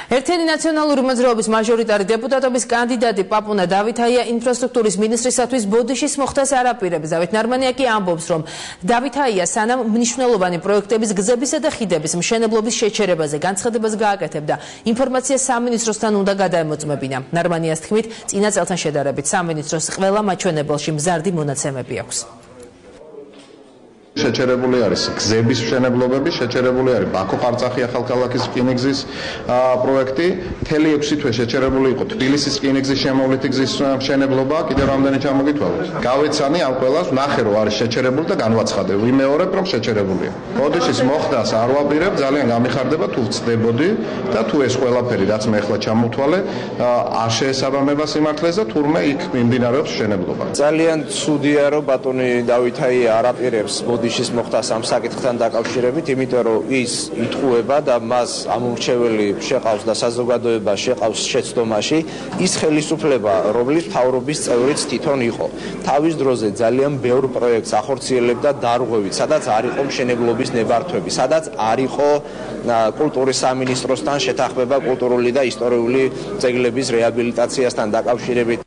Ერთიანი ნაციონალური მოძრაობის მაჟორიტარი დეპუტატობის კანდიდატი პაპუნა დავითაია ინფრასტრუქტურის მინისტრისათვის ბოდიშის მოხდას არ აპირებს. დავით ნარმანია კი ამბობს, რომ დავითაია სანამ მნიშვნელოვანი პროექტების გზებისა და ხიდების მშენებლობის შეჩერებაზე განცხადებას გააკეთებდა. ინფორმაცია სამინისტროსთან უნდა გადაემოწმებინა. ნარმანიას თქმით, წინა წელთან შედარებით სამინისტროს ყველა მაჩვენებელში მზარდი მონაცემები აქვს. შეჩერებული არის გზების მშენებლობები, შეჩერებული არის ბაქო-ყარწახი ახალქალაქის რკინიგზის პროექტი, მთელი 6 თვე შეჩერებული იყო თბილისის რკინიგზის შემოვლითი გზის მშენებლობა, კიდევ რამდენი ჩამოგითვალოთ. გავეცანი ამ ყველას, ნახე რომ არის შეჩერებული და განვაცხადე. ვიმეორებ რომ შეჩერებულია. ბოდიშის მოხდას არ ვაპირებ, ძალიან გამიხარდება თუ ვწდებოდი და თუ ეს ყველაფერი რაც მე ახლა ჩამოვთვალე, არ შეესაბამება სიმართლეს და თურმე იქ მიმდინარეობს მშენებლობა. ძალიან ცუდია რომ ბატონი დავითაია არ აპირებს ბოდიშის მოხდას ამ საკითხთან დაკავშირებით, იმიტომ რომ ის იტყუება და მას ამორჩეველი შეყავს და საზოგადოება შეყავს შეცდომაში, ის ხელისუფლება, რომლის მთავრობის წევრიც თვითონ იყო. თავის დროზე ძალიან ბევრ პროექტს ახორციელებდა დარღვევით, სადაც არ იყო მშენებლობის ნებართვები, სადაც არ იყო კულტურის სამინისტროსთან შეთანხმება კულტურული და ისტორიული ძეგლების რეაბილიტაციასთან დაკავშირებით.